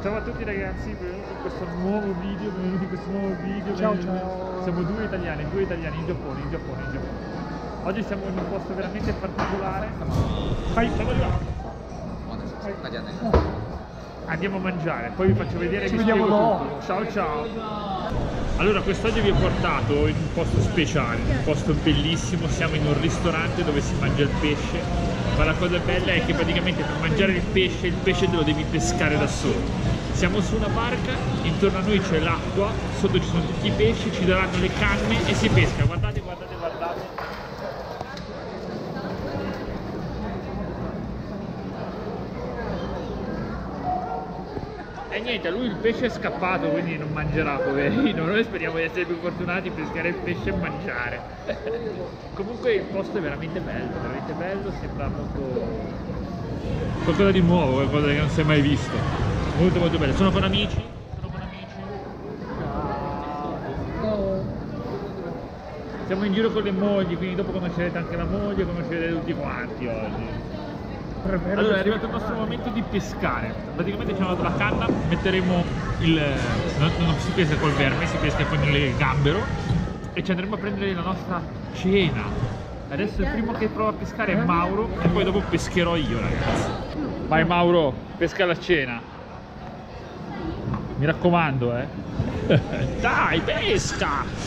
Ciao a tutti ragazzi, benvenuti in questo nuovo video, Ciao ciao. Siamo due italiani in Giappone. Oggi siamo in un posto veramente particolare. Vai, siamo arrivati. Andiamo a mangiare, poi vi faccio vedere. Ci vediamo dopo. Ciao. Allora, quest'oggi vi ho portato in un posto speciale, un posto bellissimo. Siamo in un ristorante dove si mangia il pesce, ma la cosa bella è che praticamente per mangiare il pesce te lo devi pescare da solo. Siamo su una barca, intorno a noi c'è l'acqua, sotto ci sono tutti i pesci, ci daranno le canne e si pesca. Guardate. E niente, a lui il pesce è scappato, quindi non mangerà, poverino. Noi speriamo di essere più fortunati, pescare il pesce e mangiare. Comunque il posto è veramente bello, sembra molto... qualcosa di nuovo, qualcosa che non si è mai visto. Molto bello. Sono con amici. Siamo in giro con le mogli, quindi dopo conoscerete anche la moglie, conoscerete tutti quanti oggi. Allora è arrivato il nostro momento di pescare. Praticamente ci hanno dato la canna, metteremo il... non si pesca col verme, si pesca con il gambero e ci andremo a prendere la nostra cena. Adesso il primo che prova a pescare è Mauro e poi dopo pescherò io, ragazzi. Vai Mauro, pesca la cena. Mi raccomando, Dai, pesca!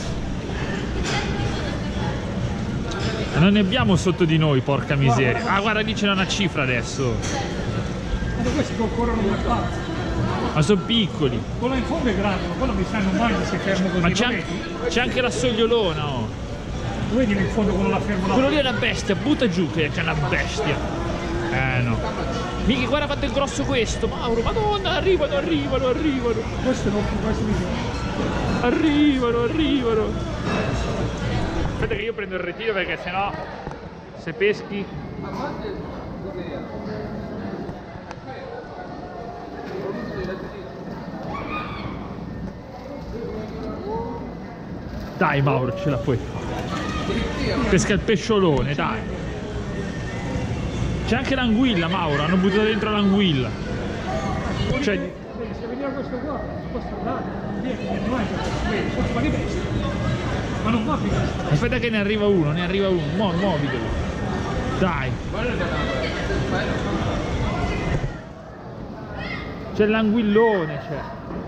Non ne abbiamo sotto di noi, porca miseria. Ah, guarda, lì c'è una cifra adesso. Ma questi corrono come pazzi. Ma sono piccoli. Quello in fondo è grande, ma quello mi sa non mangia se fermo così. Ma c'è anche la sogliolona, oh. Tu vedi in fondo quello la fermo là? Quello lì è una bestia, butta giù che c'è una bestia. No. Mica, guarda quanto è grosso questo, Mauro. Madonna, arrivano. Questo non più, questo mi sa. Arrivano. Aspetta che io prendo il retiro perché sennò se peschi... Dai Mauro, ce la puoi fare. Pesca il pesciolone, dai. C'è anche l'anguilla, Mauro, hanno buttato dentro l'anguilla. Cioè... Se veniva questo qua, questo là, non mangia questo, ma che bestia. Ma non va più. Aspetta che ne arriva uno, muovidelo. Dai. C'è l'anguillone, c'è.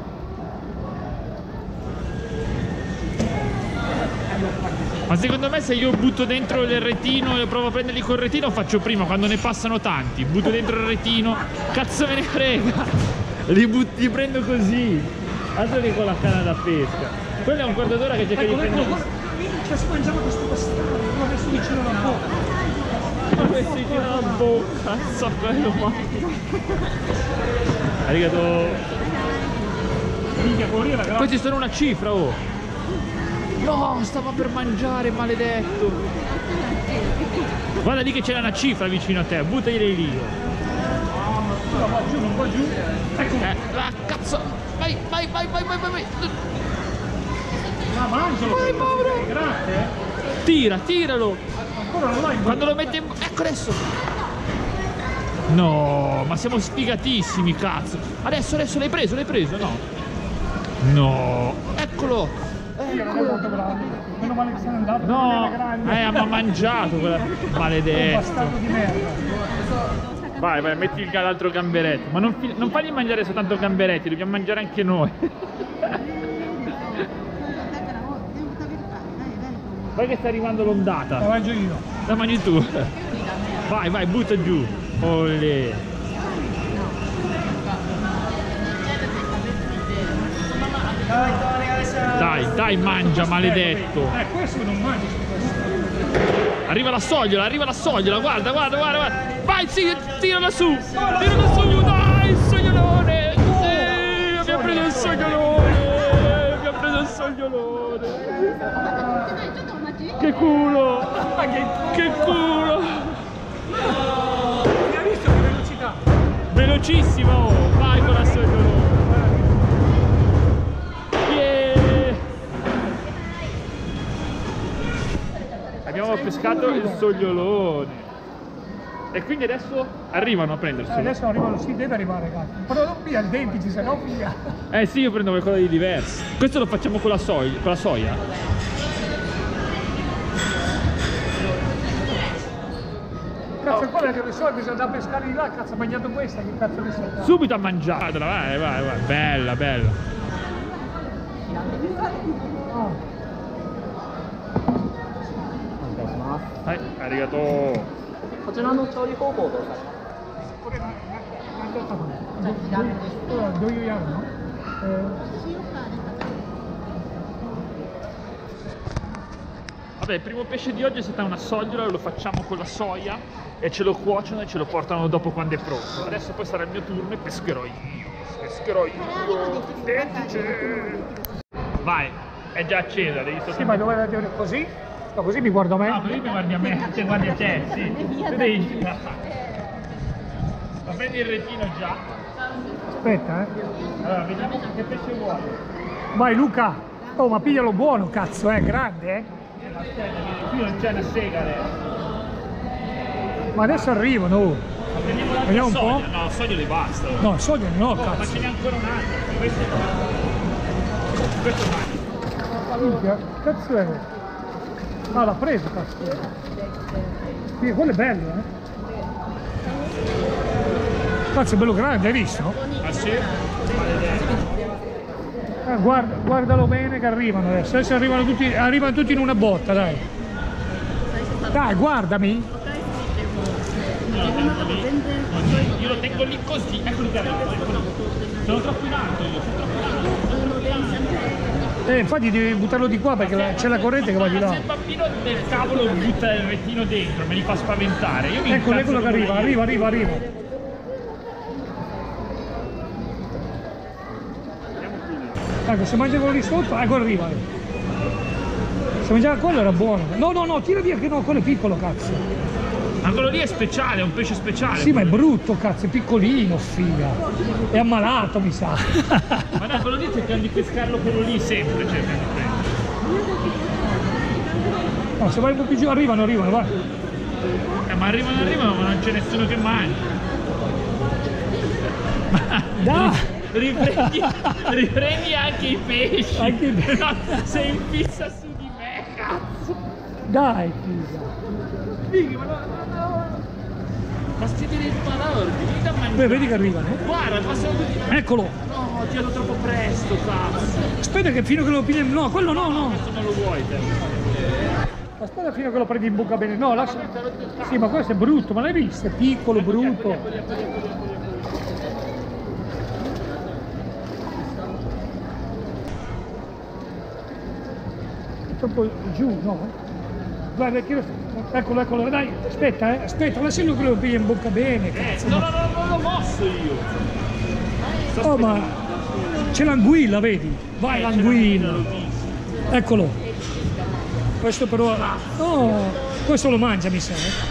Ma secondo me se io butto dentro il retino e provo a prenderli col retino faccio prima, quando ne passano tanti. Butto dentro il retino, cazzo me ne frega. Li prendo così. Altro che con la canna da pesca. Quello è un quarto d'ora che cerca di prendere. Cioè si mangiava questo bastardo, l'ho messo vicino alla bocca. L'ho messo vicino alla bocca, cazzo bello ma. Arigato. Minchia, quello lì era grande. Questi sono una cifra, oh. No, stava per mangiare, maledetto. Guarda lì che c'era una cifra vicino a te, buttaglieli lì. Non va giù, non va giù. Ecco. Cazzo. Vai. Ma mangialo. Vai Mauro. Grazie. Tiralo. Ancora non l'hai. Quando lo metti in... Ecco adesso. No, ma siamo sfigatissimi, cazzo. Adesso l'hai preso, no? No. Eccolo. Non è molto grande. Meno male che se n'è andato. No. Grande. Ma ha mangiato quella. Un Maledetto. bastardo di merda. Vai, metti l'altro gamberetto. Ma non fagli mangiare soltanto gamberetti, dobbiamo mangiare anche noi. Vai che sta arrivando l'ondata. La mangio io. La mangi tu. Vai, butta giù. Olè. Dai, mangia, maledetto. Questo non mangia. Arriva la sogliola, guarda. Vai, sì, tirala su. Dai, il sogliolone. Sì, abbiamo preso il sogliolone. Che culo. Mi ha visto che velocità? Velocissimo, vai con la sogliolone. Yeah. Abbiamo pescato il sogliolone. E quindi adesso arrivano a prenderselo. Adesso arrivano, sì, deve arrivare, cazzo. Però non via il dentici, se no via. Sì, io prendo qualcosa di diverso. Questo lo facciamo con la soia. Cazzo, quello che ne so, bisogna andare a pescare di là, cazzo, ha mangiato questa, che cazzo ne so. Subito a mangiarla, vai. Bella. Oh. Arigato. こちらの調理方法をどうぞ。 これ何だったの？どういうやるの？ Vabbè, il primo pesce di oggi è stata una sogliola, lo facciamo con la soia e ce lo cuociono e ce lo portano dopo quando è pronto. Adesso poi sarà il mio turno e pescherò io. Dentice. Vai, è già accesa, devi Sì, ma dove vedere così? No, così mi guardo a me. Ah, così mi guardi a me, te guardi a te, sì. Tu devi girare. Ma prendi il retino già. Aspetta, Allora, vediamo che pesce vuoi. Vai Luca. Oh, ma piglialo buono, cazzo, grande, Aspetta, qui non c'è una sega adesso. Ma adesso arrivano. Oh. Vediamo un po'. No, soglioli basta. No, soglia no, Ma cazzo. ce n'è ancora un altro. Questo vai. Minchia, cazzo è? Ah, l'ha preso, cazzo. Sì, quello è bello, Cazzo, è bello grande, hai visto? Ah sì? Maledetto. Guardalo bene che arrivano adesso. Adesso arrivano tutti in una botta, dai. Dai, guardami. Io lo tengo lì così, eccoli che arrivano. Sono troppo in alto io, Infatti devi buttarlo di qua perché c'è la corrente che va di là. Se il bambino del cavolo butta il retino dentro, me li fa spaventare. Io mi Eccolo che arriva. Ecco, se mangia quello lì sotto, ecco arriva. Se mangiava quello era buono. No, tira via che no, quello è piccolo, cazzo. Ma quello lì è speciale, è un pesce speciale. Sì, ma è brutto, cazzo, è piccolino, figa. È ammalato, mi sa. Ma no, quello lì cerchiamo di pescarlo quello lì sempre, cerchiamo di prendere. No, se vai un po' più giù, arrivano, vai. Ma arrivano, ma non c'è nessuno che mangia. Dai! Riprendi anche i pesci. Anche i pesci. No, sei in fissa su di me, cazzo. Dai, figa. Figa, ma ma siete dei balordi, venite a mangiare. Beh, vedi che arrivano. Guarda, passano tutti. Eccolo. No, ti hanno troppo presto, cazzo. Aspetta che fino che lo pigli. No, quello no. Questo non lo vuoi te. Aspetta fino che lo prendi in bocca bene. No, lascia. Sì, ma questo è brutto, ma l'hai visto? È piccolo, brutto. Troppo giù, no? Guarda, eccolo, dai, aspetta, lascialo che lo pigli in bocca bene, cazzo. No, non l'ho mosso io. Oh, ma c'è l'anguilla, vedi? Vai, l'anguilla. Eccolo. Questo però. Oh, questo lo mangia, mi sa.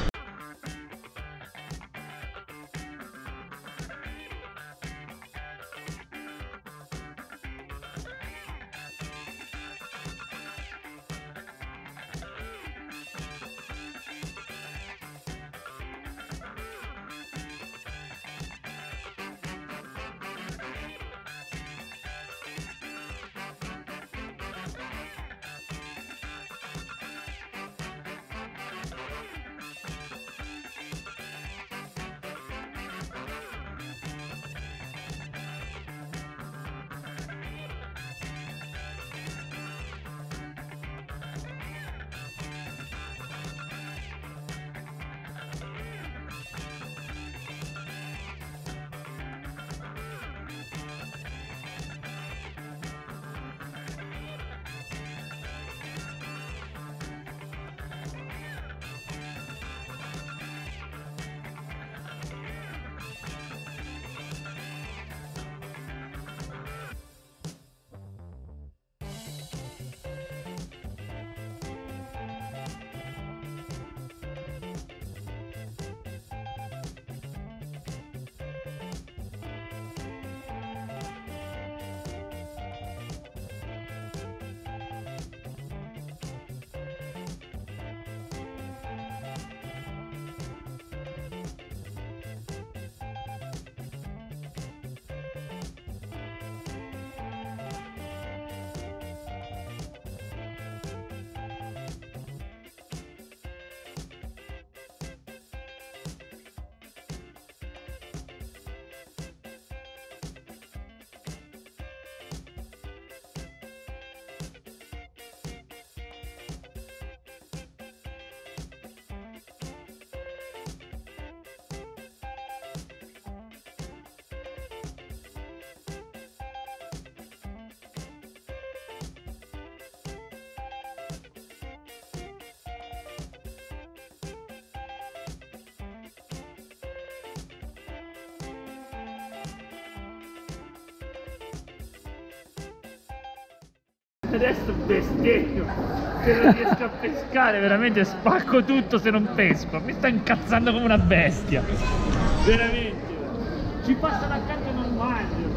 Adesso bestemmio, se non riesco a pescare veramente spacco tutto se non pesco. Mi sta incazzando come una bestia, veramente. Ci passano accanto e non mangio.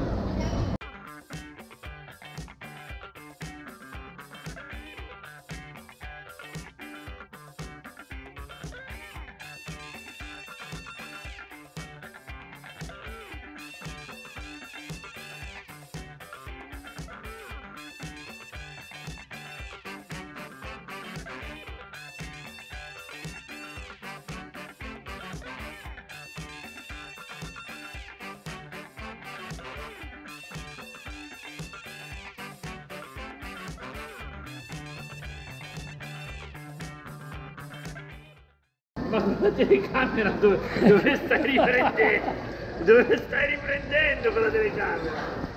Ma con la telecamera dove stai riprendendo? Dove stai riprendendo con la telecamera?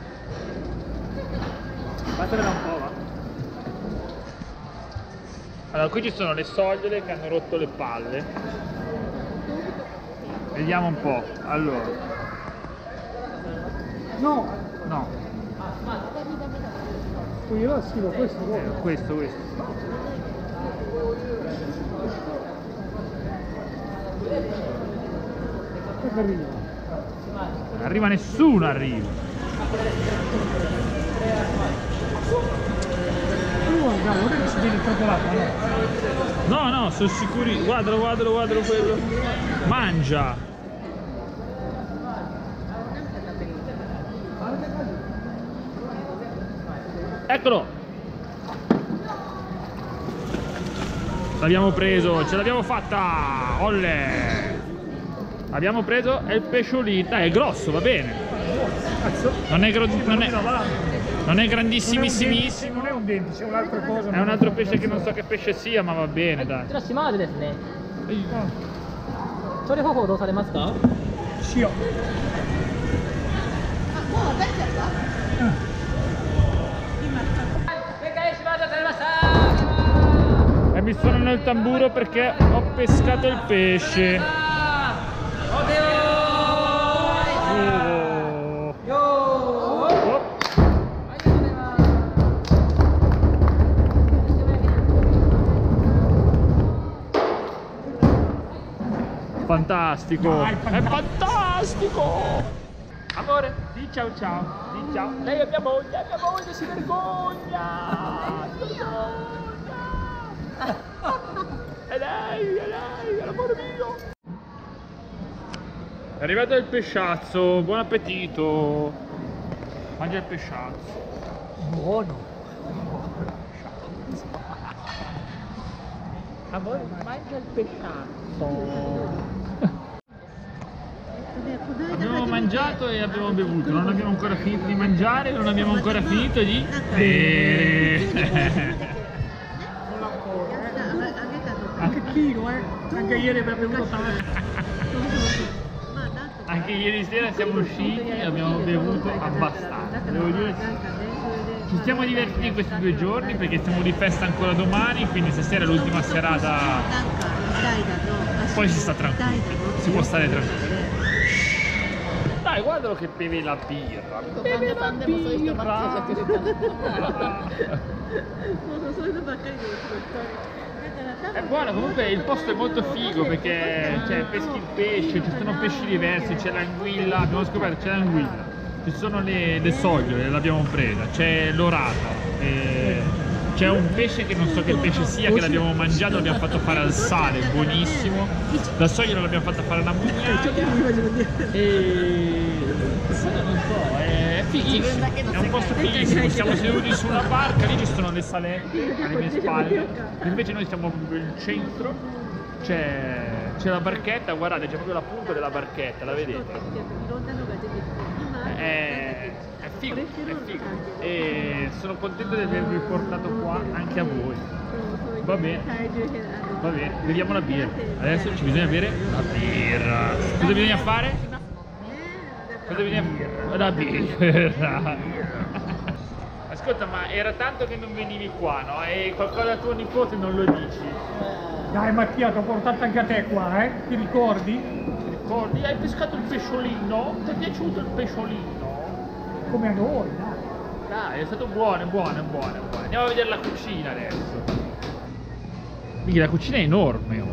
Fatela un po', va. Allora, qui ci sono le soglie che hanno rotto le palle. Vediamo un po'. Allora. No, No. quello sì, questo. Questo. Non arriva nessuno, arriva. Guarda, non è che si viene troppo l'acqua, no? No, sono sicuri. Guardalo quello. Mangia. Eccolo. L'abbiamo preso, ce l'abbiamo fatta. Olle. Abbiamo preso il pesciolino. Dai, è grosso, va bene. Non è grandissimissimissimo. Non è un dente, c'è un'altra cosa. È un altro pesce che non so che pesce sia, ma va bene, dai. こちら島味ですね。調理方法どうされますか？ Sì, E mi suonano il tamburo perché ho pescato il pesce. Fantastico! Dai, È fantastico! Amore, di ciao ciao, di ciao. Lei è mia moglie, si vergogna! Si vergogna! È lei, è l'amore mio! È arrivato il pesciazzo, buon appetito! Mangia il pesciazzo. buono. Amore, mangia il pesciazzo. Abbiamo mangiato e abbiamo bevuto, non abbiamo ancora finito di mangiare, non abbiamo ancora finito di bere. Anche chilo, anche ieri abbiamo bevuto tanto. Anche ieri sera siamo usciti e abbiamo bevuto abbastanza. Devo dire, ci siamo divertiti in questi 2 giorni perché siamo di festa ancora domani, quindi stasera è l'ultima serata, poi si sta tranquilli, si può stare tranquilli. Dai, guardalo che beve la birra. Beve la birra. È buono, comunque il posto è molto figo perché cioè, peschi il pesce, ci sono pesci diversi, c'è l'anguilla, abbiamo scoperto c'è l'anguilla, ci sono le soglie, l'abbiamo presa, c'è l'orata, c'è un pesce che non so che pesce sia, che l'abbiamo mangiato, l'abbiamo fatto fare al sale, buonissimo, la soglia l'abbiamo fatta fare alla mugna e non so, è fighissimo, è un posto fighissimo, siamo seduti su una barca, lì ci sono le salette alle mie spalle, invece noi siamo nel centro, c'è la barchetta, guardate, c'è proprio la punta della barchetta, la vedete? È figo, e sono contento di avervi portato qua anche a voi. Va bene, beviamo la birra. Adesso ci bisogna bere la birra. Cosa bisogna fare? Cosa bisogna fare? La birra. Ascolta, ma era tanto che non venivi qua, no? E qualcosa a tuo nipote non lo dici? Dai Mattia, ti ho portato anche a te qua, ti ricordi? Ti ricordi? Hai pescato il pesciolino? Ti è piaciuto il pesciolino? Come a noi, dai. Dai, è stato buono, buono, buono, buono. Andiamo a vedere la cucina adesso. La cucina è enorme.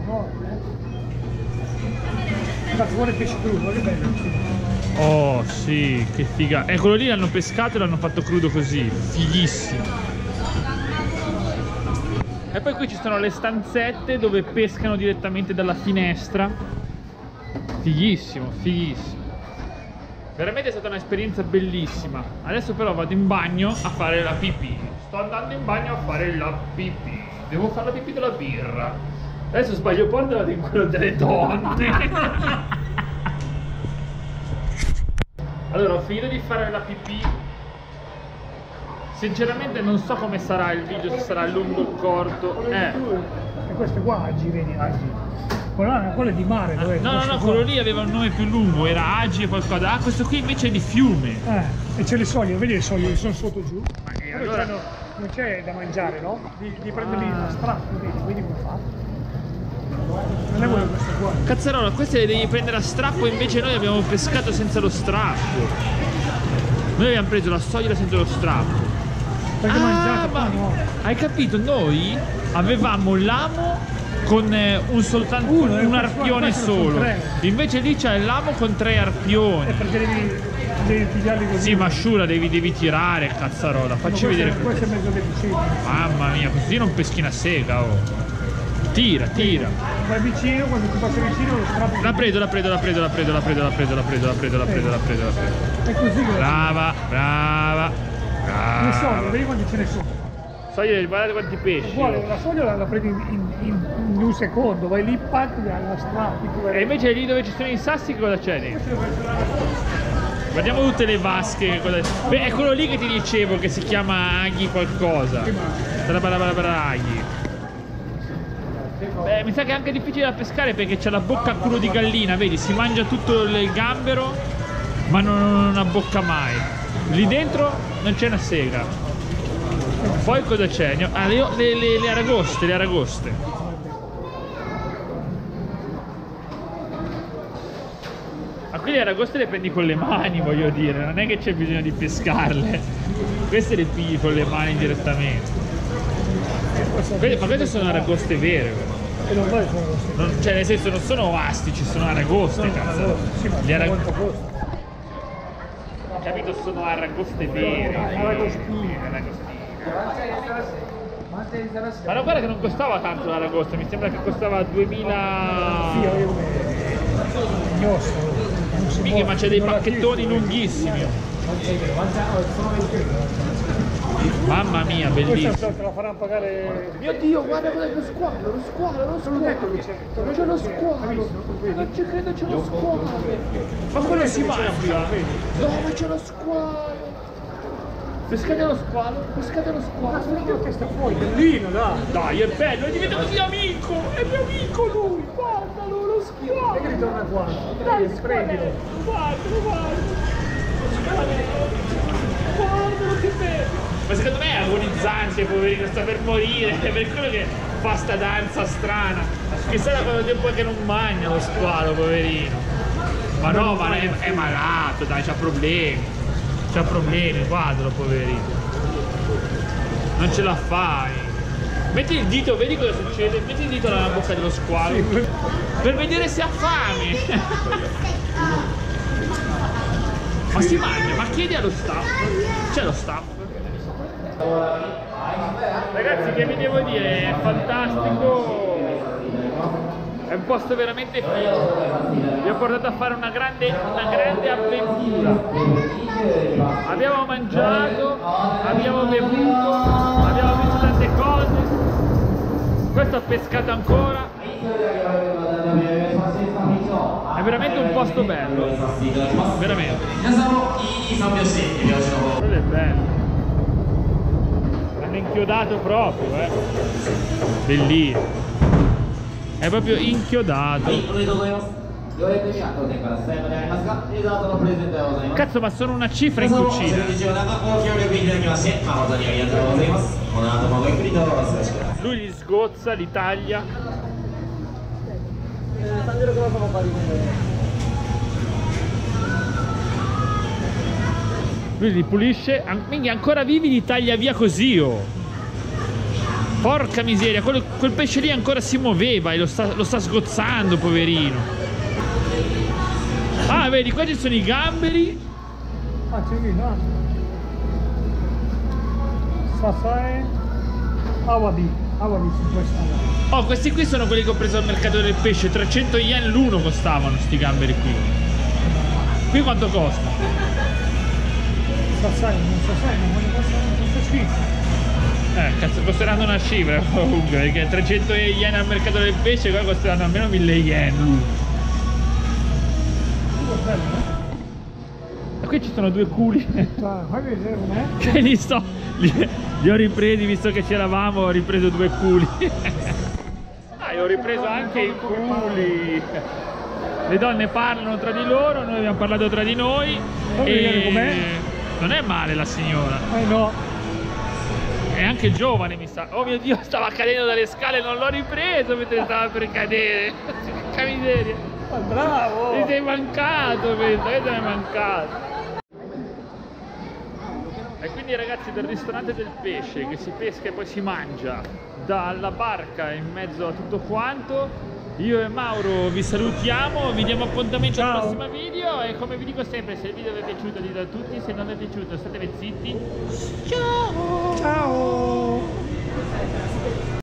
Cazzo, vuole pesce crudo, che bello. Oh sì, che figa. Quello lì l'hanno pescato e l'hanno fatto crudo così. Fighissimo. E poi qui ci sono le stanzette dove pescano direttamente dalla finestra. Fighissimo, fighissimo. Veramente è stata un'esperienza bellissima. Adesso però vado in bagno a fare la pipì. Sto andando in bagno a fare la pipì. Devo fare la pipì della birra. Adesso sbaglio porta e vado in quello delle donne. Allora, ho finito di fare la pipì. Sinceramente non so come sarà il video, se sarà lungo o corto. E questo qua Agi, vedi, Agi. Quello è di mare, dove? No, quello lì aveva un nome più lungo, era Agi e qualcosa. Ah, questo qui invece è di fiume. E c'è le soglie, vedi le soglie che sono sotto giù? Allora... non c'è da mangiare, no? Di prendere lì la strappo, vedi come fa? Non è quello questo qua. Cazzarola, queste le devi prendere a strappo, invece noi abbiamo pescato senza lo strappo. Noi abbiamo preso la soglia senza lo strappo. Perché mangiate, ma no? Hai capito? Noi avevamo l'amo con un arpione solo. Invece lì c'è l'amo con 3 arpioni. Perché devi pigliarli così. Sì, ma Shura devi tirare, cazzarola. Facci vedere. Questo è mezzo deficiente. Mamma mia, così non peschi una sega, oh. Tira. Vai vicino, quando ti passi vicino lo strappo. La prendo. È così che brava. le soglie, vedi quanti ce ne sono. Soglie, guardate quanti pesci. Uguale, la soglia la prendi in un secondo, vai lì, pacchi, la strappi. E invece lì dove ci sono i sassi che cosa c'è dentro? Guardiamo tutte le vasche. Beh, è quello lì che ti dicevo che si chiama Aghi qualcosa. Aghi. Beh, mi sa che è anche difficile da pescare perché c'è la bocca a culo di gallina, vedi? Si mangia tutto il gambero ma non abbocca mai. Lì dentro non c'è una sega. Poi cosa c'è? Ah, le aragoste. Ma qui le aragoste le prendi con le mani, voglio dire, non è che c'è bisogno di pescarle. Queste le pigli con le mani direttamente. Ma queste sono aragoste vere. Cioè nel senso non sono astici, sono aragoste, cazzo. Le aragoste. Capito, sono aragoste vere. Aragostine. Ma no, guarda che non costava tanto l'aragosta, mi sembra che costava 2000. Mica, ma c'è dei pacchettoni lunghissimi. Mamma mia, bellissimo. Questa te la faranno pagare. Mio Dio, guarda lo squalo. Ma c'è lo squalo. Non ci credo, c'è lo squalo. Ma quello si mangia. No, ma c'è lo squalo. Pescate lo squalo. Che sta fuori, bellino, dai. Dai, è bello, è diventato mio amico. È mio amico lui. Guardalo, lo squalo. E che ritorna qua? Dai, prendilo. Guardalo. Guardalo che bello. Ma secondo me è agonizzante, poverino, sta per morire, è per quello che fa sta danza strana. Chissà da quanto tempo è che non mangia lo squalo, poverino. Ma no, ma è malato, dai, c'ha problemi, guardalo, poverino. Non ce la fai. Metti il dito, vedi cosa succede? Metti il dito nella bocca dello squalo per vedere se ha fame. Ma si mangia, ma chiedi allo staff. C'è lo staff. Ragazzi, che vi devo dire, è fantastico, è un posto veramente figo. Vi ho portato a fare una grande avventura. Abbiamo mangiato, abbiamo bevuto, abbiamo visto tante cose. Questo ha pescato ancora. È veramente un posto bello, veramente. Quello è bello. L'hanno inchiodato proprio, bellissimo. È proprio inchiodato. Cazzo, ma sono una cifra in cucina. Lui li sgozza, li taglia. Lui li pulisce, minchia, ancora vivi li taglia via così, oh. Porca miseria, quel pesce lì ancora si muoveva e lo sta sgozzando, poverino. Ah, vedi, qua ci sono i gamberi. Ah, c'è lì, no? Sasai, awabi si può stare. Oh, questi qui sono quelli che ho preso al mercato del pesce, 300 yen l'uno costavano sti gamberi qui. Qui quanto costa? Sasai, non costa schifo. Cazzo, costeranno una cifra comunque, perché 300 yen al mercato del pesce, qua costeranno almeno 1000 yen l'uno. E qui ci sono due culi. Fai vedere com'è? Che li ho ripresi, visto che c'eravamo, ho ripreso due culi. E ho ripreso anche i culi. Le donne parlano tra di loro, noi abbiamo parlato tra di noi. Fammi vedere com'è. Non è male la signora. No. È anche giovane, mi sa. Oh mio Dio, stava cadendo dalle scale, non l'ho ripreso mentre stava per cadere. Che miseria. Bravo! Mi sei mancato, questo mi è mancato. E quindi ragazzi, del ristorante del pesce che si pesca e poi si mangia dalla barca in mezzo a tutto quanto, io e Mauro vi salutiamo, vi diamo appuntamento al prossimo video e come vi dico sempre, se il video vi è piaciuto ditelo a tutti, se non vi è piaciuto statevi zitti. Ciao! Ciao!